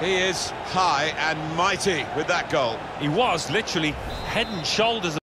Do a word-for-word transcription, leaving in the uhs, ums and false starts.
He is high and mighty with that goal. He was literally head and shoulders